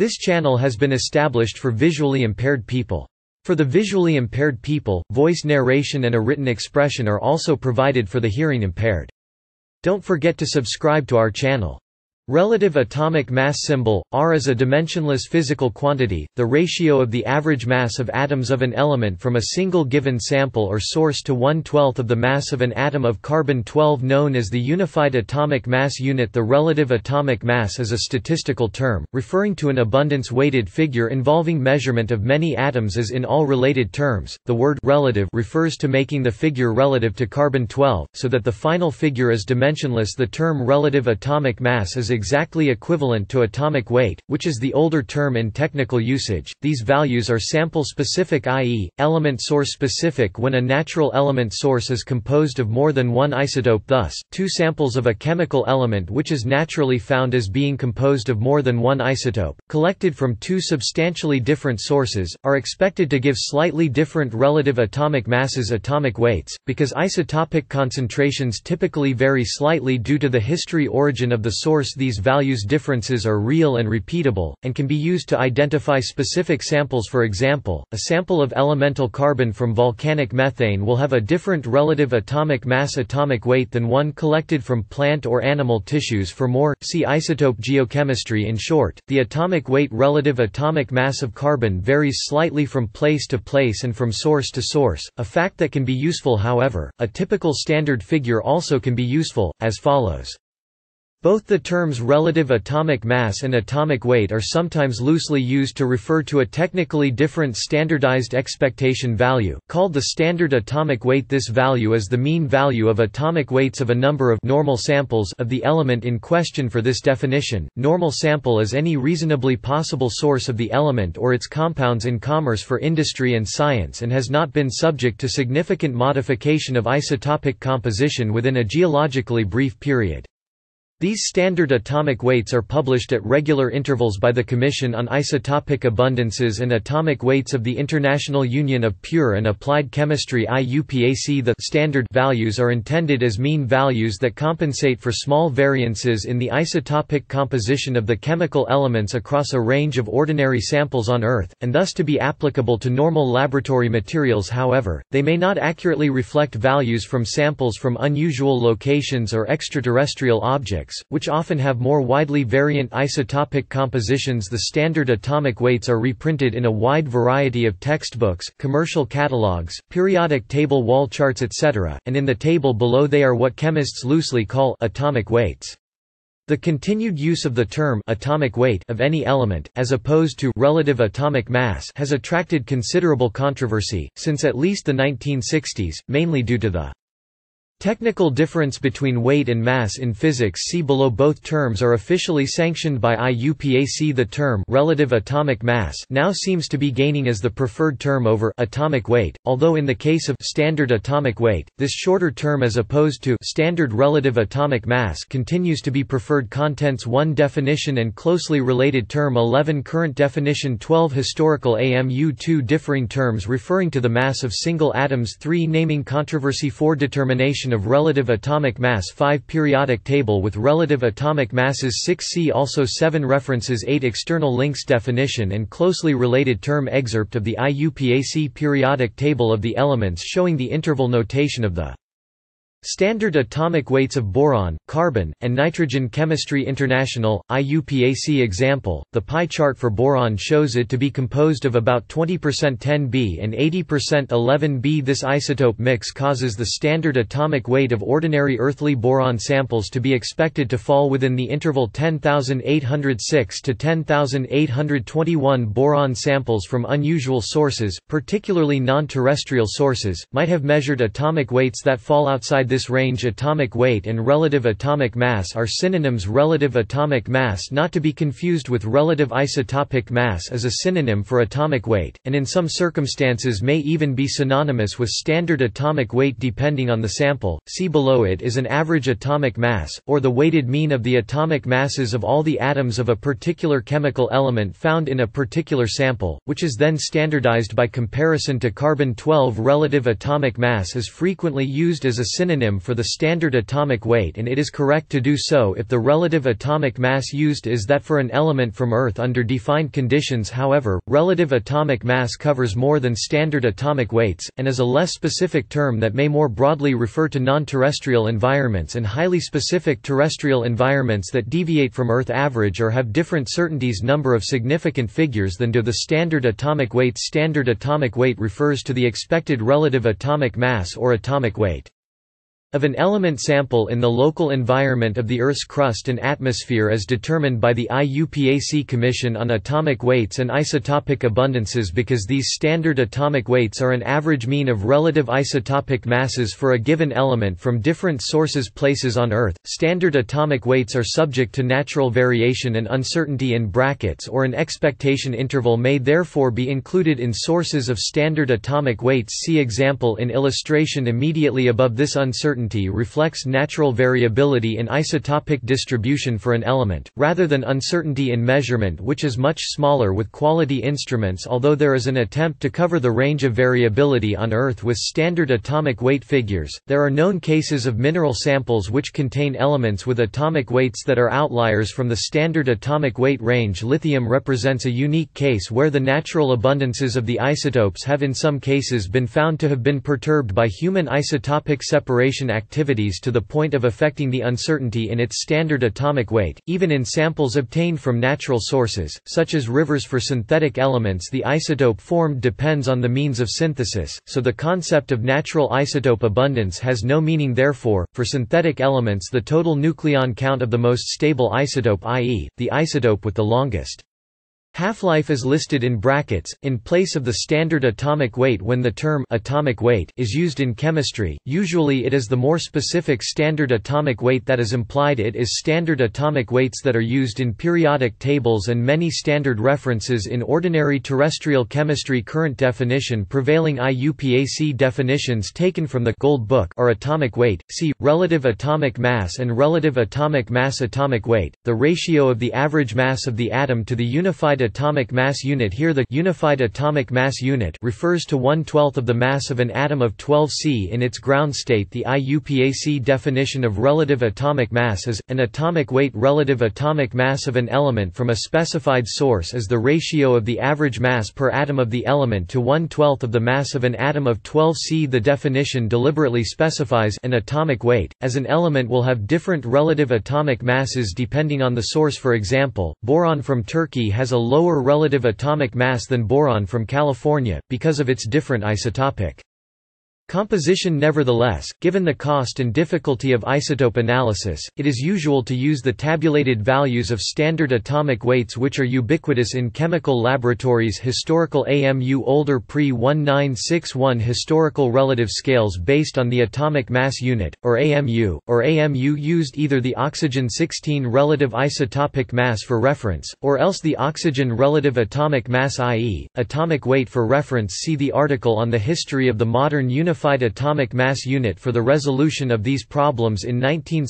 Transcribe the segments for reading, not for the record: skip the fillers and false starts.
This channel has been established for visually impaired people. For the visually impaired people, voice narration and a written expression are also provided for the hearing impaired. Don't forget to subscribe to our channel. Relative atomic mass symbol, R is a dimensionless physical quantity, the ratio of the average mass of atoms of an element from a single given sample or source to 1/12 of the mass of an atom of carbon-12 known as the unified atomic mass unit. The relative atomic mass is a statistical term, referring to an abundance-weighted figure involving measurement of many atoms as in all related terms. The word relative refers to making the figure relative to carbon-12, so that the final figure is dimensionless. The term relative atomic mass is exactly equivalent to atomic weight, which is the older term in technical usage. These values are sample-specific, i.e., element source-specific when a natural element source is composed of more than one isotope. Thus, two samples of a chemical element which is naturally found as being composed of more than one isotope, collected from two substantially different sources, are expected to give slightly different relative atomic masses, atomic weights, because isotopic concentrations typically vary slightly due to the history origin of the source. These values differences are real and repeatable, and can be used to identify specific samples. For example, a sample of elemental carbon from volcanic methane will have a different relative atomic mass, atomic weight than one collected from plant or animal tissues. For more, see isotope geochemistry. In short, the atomic weight relative atomic mass of carbon varies slightly from place to place and from source to source, a fact that can be useful. However, a typical standard figure also can be useful, as follows. Both the terms relative atomic mass and atomic weight are sometimes loosely used to refer to a technically different standardized expectation value, called the standard atomic weight. This value is the mean value of atomic weights of a number of normal samples of the element in question. For this definition, normal sample is any reasonably possible source of the element or its compounds in commerce for industry and science and has not been subject to significant modification of isotopic composition within a geologically brief period. These standard atomic weights are published at regular intervals by the Commission on Isotopic Abundances and Atomic Weights of the International Union of Pure and Applied Chemistry (IUPAC). The standard values are intended as mean values that compensate for small variances in the isotopic composition of the chemical elements across a range of ordinary samples on Earth, and thus to be applicable to normal laboratory materials. However, they may not accurately reflect values from samples from unusual locations or extraterrestrial objects, which often have more widely variant isotopic compositions. The standard atomic weights are reprinted in a wide variety of textbooks, commercial catalogs, periodic table wall charts, etc., and in the table below they are what chemists loosely call atomic weights. The continued use of the term atomic weight of any element, as opposed to relative atomic mass, has attracted considerable controversy, since at least the 1960s, mainly due to the technical difference between weight and mass in physics. See below. Both terms are officially sanctioned by IUPAC. The term relative atomic mass now seems to be gaining as the preferred term over atomic weight, although in the case of standard atomic weight, this shorter term as opposed to standard relative atomic mass continues to be preferred. Contents 1 definition and closely related term 11 current definition 12 historical AMU 2 differing terms referring to the mass of single atoms 3 naming controversy 4 determination of relative atomic mass 5 periodic table with relative atomic masses 6 see also 7 references 8 external links definition and closely related term excerpt of the IUPAC periodic table of the elements showing the interval notation of the standard atomic weights of boron, carbon, and nitrogen. Chemistry International, IUPAC example, the pie chart for boron shows it to be composed of about 20% 10B and 80% 11B. This isotope mix causes the standard atomic weight of ordinary earthly boron samples to be expected to fall within the interval 10,806 to 10,821. Boron samples from unusual sources, particularly non-terrestrial sources, might have measured atomic weights that fall outside this range. Atomic weight and relative atomic mass are synonyms. Relative atomic mass, not to be confused with relative isotopic mass, is a synonym for atomic weight, and in some circumstances may even be synonymous with standard atomic weight depending on the sample. See below. It is an average atomic mass, or the weighted mean of the atomic masses of all the atoms of a particular chemical element found in a particular sample, which is then standardized by comparison to carbon-12. Relative atomic mass is frequently used as a synonym synonym for the standard atomic weight, and it is correct to do so if the relative atomic mass used is that for an element from Earth under defined conditions. However, relative atomic mass covers more than standard atomic weights, and is a less specific term that may more broadly refer to non-terrestrial environments and highly specific terrestrial environments that deviate from Earth average or have different certainties number of significant figures than do the standard atomic weights. Standard atomic weight refers to the expected relative atomic mass or atomic weight of an element sample in the local environment of the Earth's crust and atmosphere as determined by the IUPAC Commission on Atomic Weights and Isotopic Abundances. Because these standard atomic weights are an average mean of relative isotopic masses for a given element from different sources places on Earth, standard atomic weights are subject to natural variation and uncertainty in brackets, or an expectation interval may therefore be included in sources of standard atomic weights. See example in illustration immediately above. This uncertainty reflects natural variability in isotopic distribution for an element, rather than uncertainty in measurement, which is much smaller with quality instruments. Although there is an attempt to cover the range of variability on Earth with standard atomic weight figures, there are known cases of mineral samples which contain elements with atomic weights that are outliers from the standard atomic weight range. Lithium represents a unique case where the natural abundances of the isotopes have in some cases been found to have been perturbed by human isotopic separation activities to the point of affecting the uncertainty in its standard atomic weight, even in samples obtained from natural sources, such as rivers. For synthetic elements, the isotope formed depends on the means of synthesis, so the concept of natural isotope abundance has no meaning. Therefore, for synthetic elements, the total nucleon count of the most stable isotope, i.e., the isotope with the longest half-life, is listed in brackets, in place of the standard atomic weight. When the term atomic weight is used in chemistry, usually it is the more specific standard atomic weight that is implied. It is standard atomic weights that are used in periodic tables and many standard references in ordinary terrestrial chemistry. Current definition prevailing IUPAC definitions taken from the Gold Book are atomic weight, see, relative atomic mass and relative atomic mass. Atomic weight, the ratio of the average mass of the atom to the unified atomic mass unit. Here the unified atomic mass unit refers to 1/12 of the mass of an atom of 12 C in its ground state. The IUPAC definition of relative atomic mass is, an atomic weight. Relative atomic mass of an element from a specified source is the ratio of the average mass per atom of the element to 1/12 of the mass of an atom of 12 C. The definition deliberately specifies an atomic weight, as an element will have different relative atomic masses depending on the source. For example, boron from Turkey has a lower relative atomic mass than boron from California, because of its different isotopic composition. Nevertheless, given the cost and difficulty of isotope analysis, it is usual to use the tabulated values of standard atomic weights, which are ubiquitous in chemical laboratories. Historical AMU. Older pre-1961 historical relative scales based on the atomic mass unit, or AMU, used either the oxygen-16 relative isotopic mass for reference, or else the oxygen relative atomic mass, i.e., atomic weight for reference. See the article on the history of the modern unified atomic mass unit for the resolution of these problems. In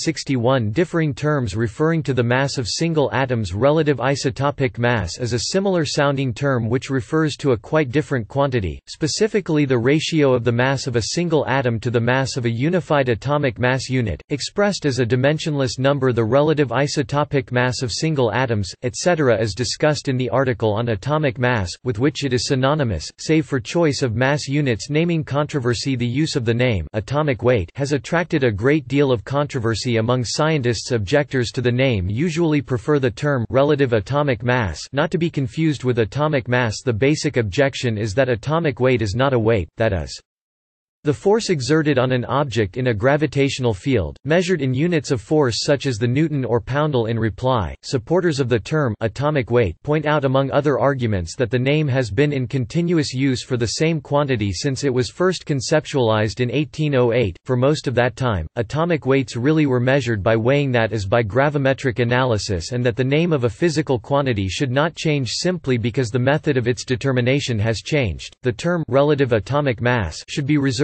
1961, differing terms referring to the mass of single atoms. Relative isotopic mass is a similar sounding term which refers to a quite different quantity, specifically the ratio of the mass of a single atom to the mass of a unified atomic mass unit, expressed as a dimensionless number. The relative isotopic mass of single atoms, etc. is discussed in the article on atomic mass, with which it is synonymous, save for choice of mass units. Naming controversy. The use of the name atomic weight has attracted a great deal of controversy among scientists. Objectors to the name usually prefer the term relative atomic mass, not to be confused with atomic mass. The basic objection is that atomic weight is not a weight, that is, the force exerted on an object in a gravitational field, measured in units of force such as the Newton or poundal. In reply, supporters of the term atomic weight point out among other arguments that the name has been in continuous use for the same quantity since it was first conceptualized in 1808. For most of that time, atomic weights really were measured by weighing, that is by gravimetric analysis, and that the name of a physical quantity should not change simply because the method of its determination has changed. The term relative atomic mass should be reserved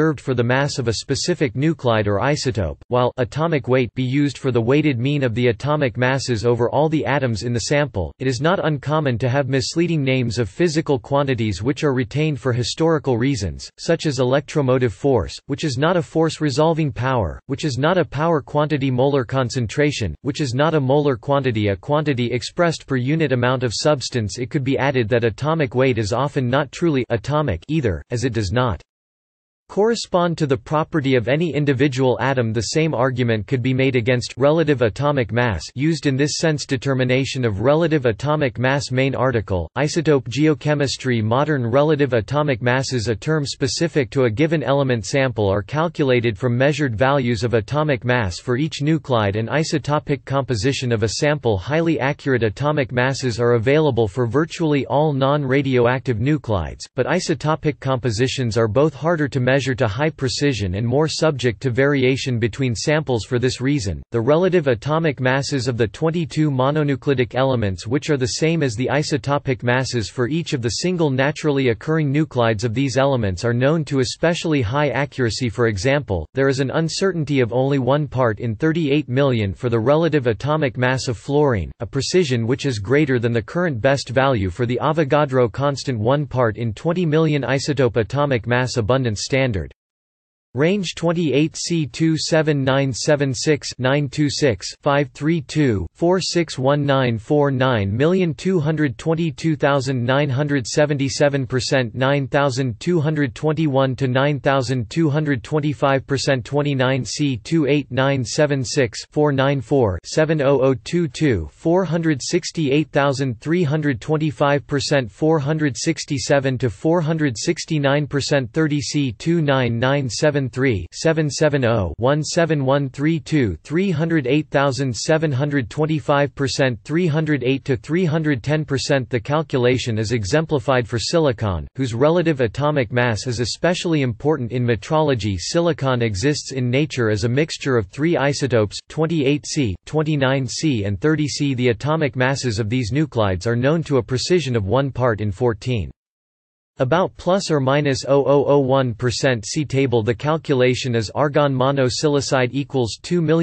reserved for the mass of a specific nuclide or isotope, while atomic weight be used for the weighted mean of the atomic masses over all the atoms in the sample. It is not uncommon to have misleading names of physical quantities which are retained for historical reasons, such as electromotive force, which is not a force-resolving power, which is not a power quantity, molar concentration, which is not a molar quantity, a quantity expressed per unit amount of substance. It could be added that atomic weight is often not truly atomic either, as it does not correspond to the property of any individual atom. The same argument could be made against relative atomic mass used in this sense. Determination of relative atomic mass. Main article, Isotope Geochemistry. Modern relative atomic masses, a term specific to a given element sample, are calculated from measured values of atomic mass for each nuclide and isotopic composition of a sample. Highly accurate atomic masses are available for virtually all non-radioactive nuclides, but isotopic compositions are both harder to measure to high precision and more subject to variation between samples. For this reason, the relative atomic masses of the 22 mononuclidic elements, which are the same as the isotopic masses for each of the single naturally occurring nuclides of these elements, are known to especially high accuracy. For example, there is an uncertainty of only 1 part in 38 million for the relative atomic mass of fluorine, a precision which is greater than the current best value for the Avogadro constant 1 part in 20 million isotope atomic mass abundance standard. Range 28 C27976-926-532-4619490,222,977% 9,221 to 9,225% 29 C28976-494-70022 468,325% 467 to 469% 30 C29973 770-17132 308,725% 308 to 310%. The calculation is exemplified for silicon, whose relative atomic mass is especially important in metrology. Silicon exists in nature as a mixture of 3 isotopes, 28C, 29C and 30C. The atomic masses of these nuclides are known to a precision of 1 part in 14. About plus or minus 0.0001%. See table. The calculation is argon monosilicide equals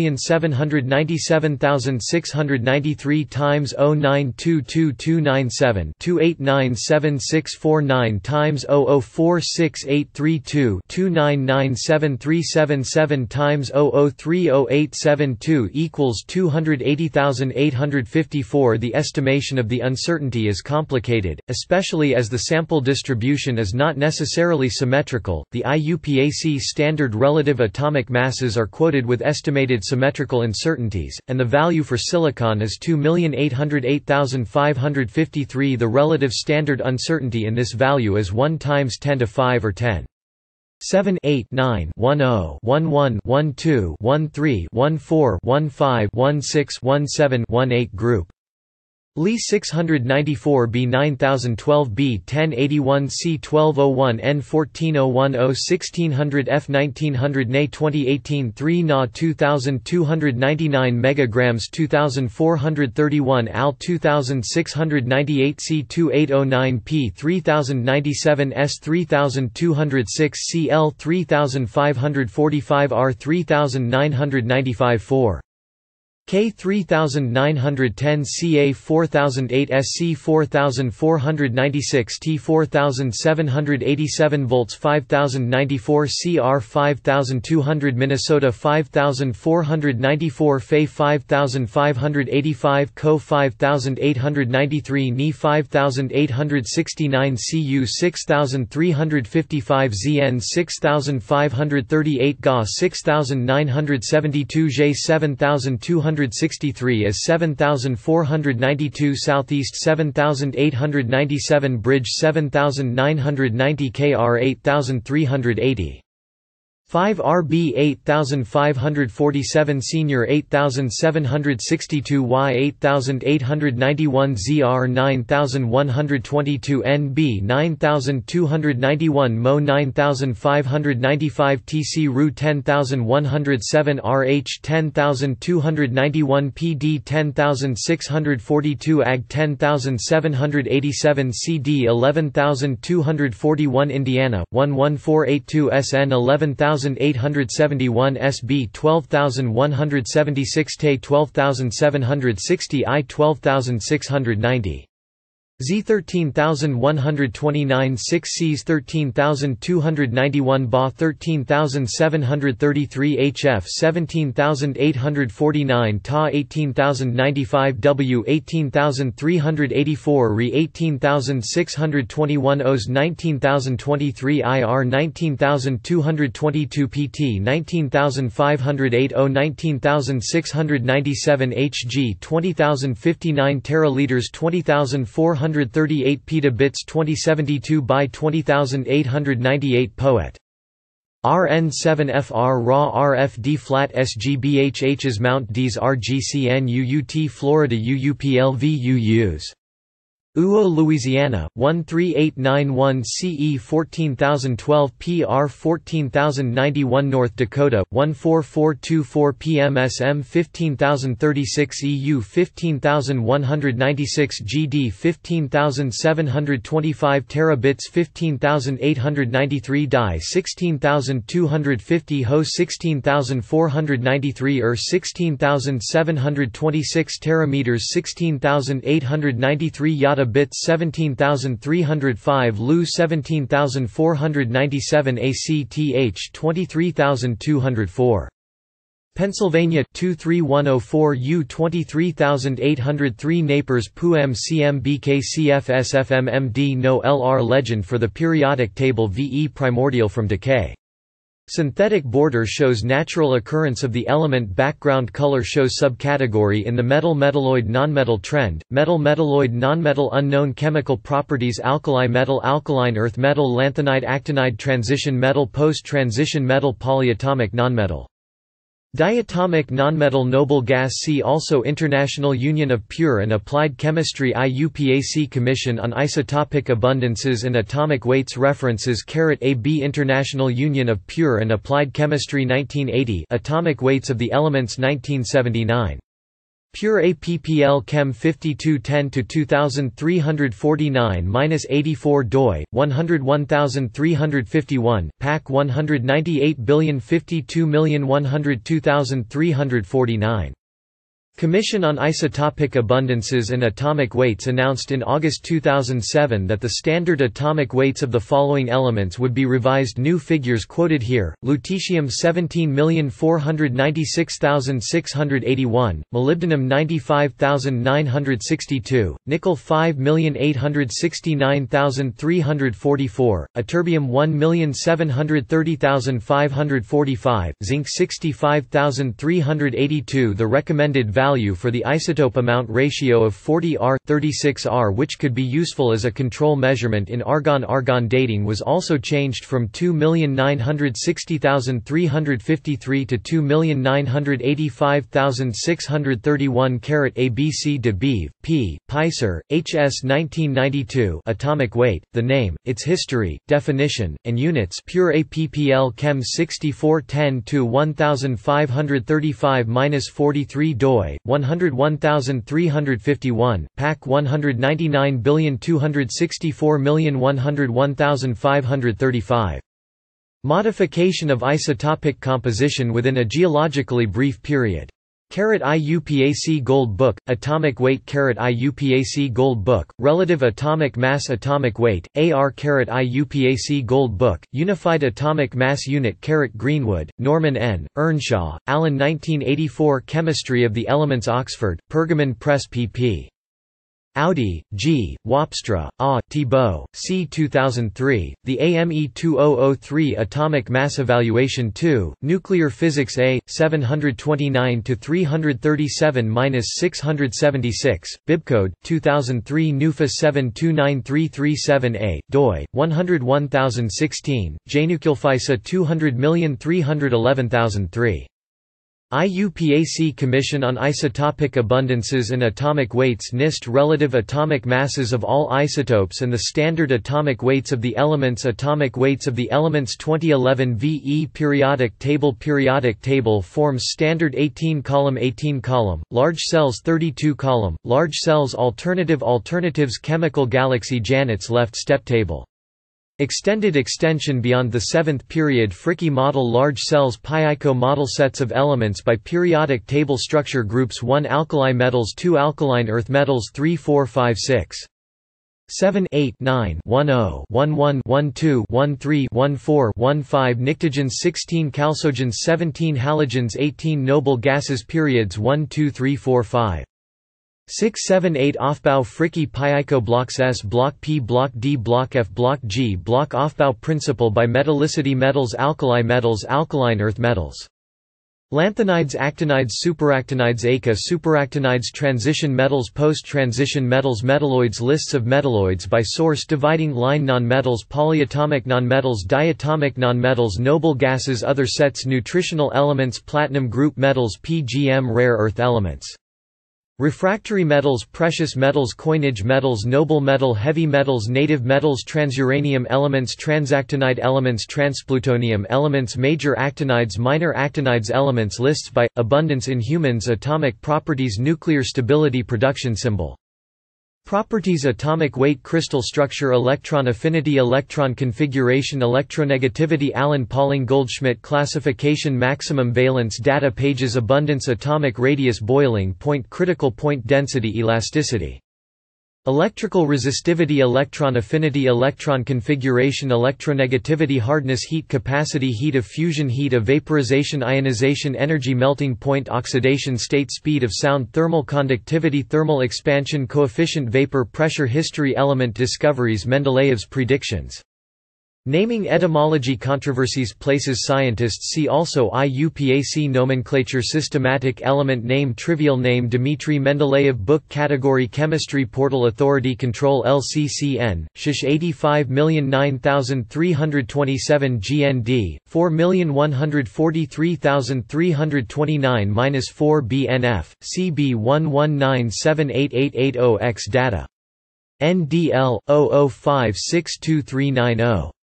2,797,693 times 0.92297 2897649 times 0.046832 2997377 times 0.0300872 equals 280,854. The estimation of the uncertainty is complicated, especially as the sample distribution is not necessarily symmetrical. The IUPAC standard relative atomic masses are quoted with estimated symmetrical uncertainties, and the value for silicon is 2,808,553. The relative standard uncertainty in this value is 1 times 10 to 5 or 10. 7 8 9 10 11 12 13 14 15 16 17 18 Group Li 694 B 9012 B 1081 C 1201 N 14010 1600 F 1900 Na 2018 3 Na 2299 megagrams 2431 Al 2698 C 2809 P 3097 S 3206 CL 3545 R 3995 4 K 3910 CA 4008 SC 4496 T 4787 volts 5094 CR 5200 Minnesota 5494 Fe 5585 Co 5893 Ni 5869 Cu 6355 ZN 6538 Ga 6972 J 7263 is 7492 Southeast 7897 Bridge 7990 KR 8380 5 RB 8547 Senior 8762 Y 8891 ZR 9122 NB 9291 Mo 9595 TC Ru 10107 RH 10291 PD 10642 AG 10787 CD 11241 Indiana 11482 SN 11871 SB 12176 TE 12760 I 12690 Z 13129 6 Cs 13291 BA 13733 HF 17849 TA 18095 W 18384 RE 18621 OS 19023 IR 19222 PT 19508 O 19697 HG 20059 teraliters 20438 petabits 2072 by 20898 Poet. RN7FR RAW RFD flat SGBHHs Mount Ds RGCN UUT Florida UUPLV UUs Louisiana 13891 CE 14012 PR 14091 North Dakota 14424 PMSM 15036 EU 15196 GD 15725 terabits 15893 Die 16250 Ho 16493 16726 terameters 16893 Yada bits 17305 Lu 17497 ACTH 23204 Pennsylvania 23104 U 23803 Naples PU MCM BKCF SFM No LR Legend for the periodic table VE Primordial from decay. Synthetic border shows natural occurrence of the element. Background color shows subcategory in the metal metalloid nonmetal trend. Metal metalloid nonmetal unknown chemical properties alkali metal alkaline earth metal lanthanide actinide transition metal post transition metal polyatomic nonmetal diatomic nonmetal noble gas. See also International Union of Pure and Applied Chemistry IUPAC Commission on Isotopic Abundances and Atomic Weights References AB International Union of Pure and Applied Chemistry 1980 Atomic Weights of the Elements 1979 Pure APPL Chem 5210-2349-84 doi 101351 PAC 198052102,349 Commission on Isotopic Abundances and Atomic Weights announced in August 2007 that the standard atomic weights of the following elements would be revised. New figures quoted here: lutetium 17,496,681, molybdenum 95,962, nickel 5,869,344, ytterbium 1,730,545, zinc 65,382. The recommended value for the isotope amount ratio of 40R, 36R, which could be useful as a control measurement in argon. Argon dating was also changed from 2,960,353 to 2,985,631. ABC de Beeve, P. Peiser, H.S. 1992. Atomic weight, the name, its history, definition, and units. Pure APPL Chem 6410-1535-43 doi 101351, PAC 199,264,101,535. Modification of isotopic composition within a geologically brief period. IUPAC Gold Book, Atomic Weight IUPAC Gold Book, Relative Atomic Mass Atomic Weight, AR IUPAC Gold Book, Unified Atomic Mass Unit Greenwood, Norman N., Earnshaw, Alan 1984 Chemistry of the Elements Oxford, Pergamon Press pp. Audi, G., Wapstra, A., Thibault, C. 2003, The AME 2003 Atomic Mass Evaluation 2, Nuclear Physics A, 729–337–676, Bibcode, 2003 NUFA 729337A, doi, 101016, JNuclealFISA 200311003. IUPAC Commission on Isotopic Abundances and Atomic Weights NIST Relative atomic masses of all isotopes and the standard atomic weights of the elements. Atomic weights of the elements 2011 VE Periodic Table forms standard 18-column, large cells 32-column, large cells alternatives Chemical Galaxy Janet's left step table. Extension beyond the 7th period Fricke model large cells Piico model sets of elements by periodic table structure groups 1 alkali metals 2 alkaline earth metals 3 4 5 6 7 8 9 10 11 12 13 14 15 pnictogens 16 chalcogens 17 halogens 18 noble gases periods 1 2 3 4 5 6 7 8 Aufbau Fricke Piico blocks S block P block D block F block G block Aufbau principle by metallicity metals alkaline earth metals lanthanides actinides superactinides ACA superactinides transition metals post-transition metals metalloids lists of metalloids by source dividing line nonmetals polyatomic nonmetals diatomic nonmetals noble gases other sets nutritional elements platinum group metals PGM rare earth elements refractory metals precious metals coinage metals noble metal heavy metals native metals transuranium elements transactinide elements transplutonium elements major actinides minor actinides elements lists by abundance in humans atomic properties nuclear stability production symbol properties atomic weight crystal structure electron affinity electron configuration electronegativity Allen Pauling Goldschmidt classification maximum valence data pages abundance atomic radius boiling point critical point density elasticity electrical resistivity electron affinity electron configuration electronegativity hardness heat capacity heat of fusion heat of vaporization ionization energy melting point oxidation state speed of sound thermal conductivity thermal expansion coefficient vapor pressure history element discoveries Mendeleev's predictions naming etymology controversies places scientists see also IUPAC nomenclature systematic element name trivial name Dmitry Mendeleev book category chemistry portal authority control LCCN shish 85,009,327 GND 4,143,329-4 BNF CB 119788880X data NDL 00562390